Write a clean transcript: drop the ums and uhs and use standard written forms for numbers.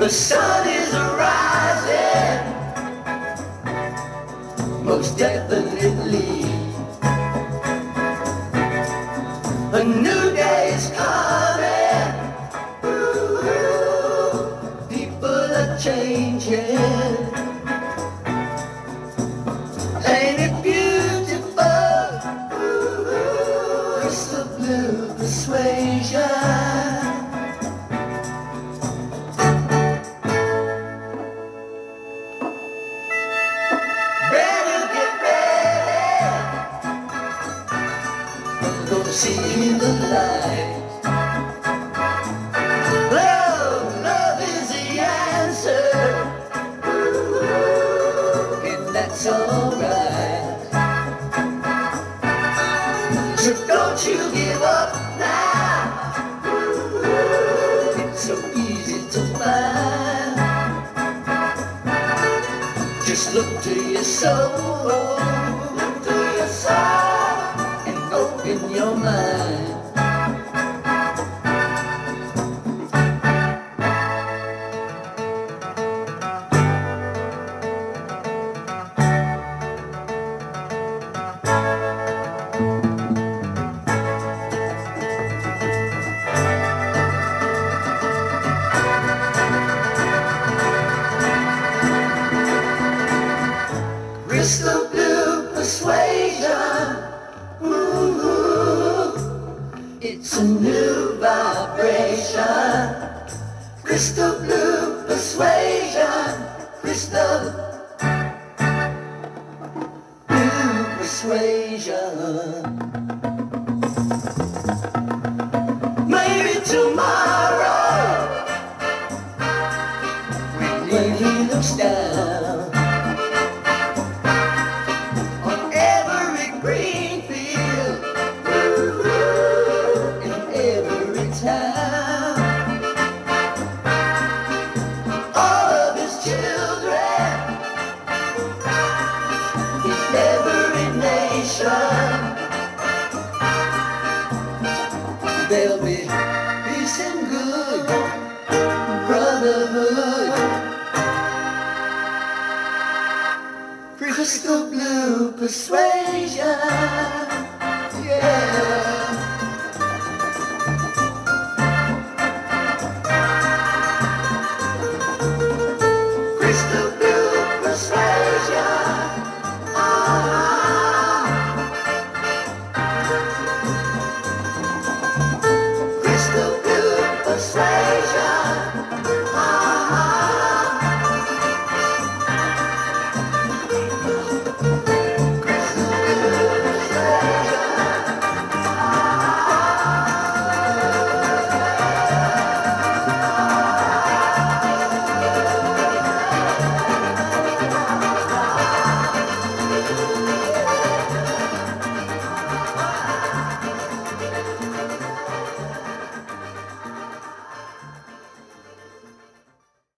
The sun is rising, most definitely. A new day is coming. Ooh, people are changing. Ain't it beautiful? Ooh, crystal blue persuasion. See the light. Love is the answer, and that's alright. So don't you give up now. It's so easy to find. Just look to your soul, look to your soul. Open your mind. Crystal blue persuasion. It's a new vibration. Crystal blue persuasion. Crystal blue persuasion. Maybe tomorrow, when he looks down on every green field, all of his children, in every nation, there'll be peace and good brotherhood. Crystal blue persuasion, yeah. Crystal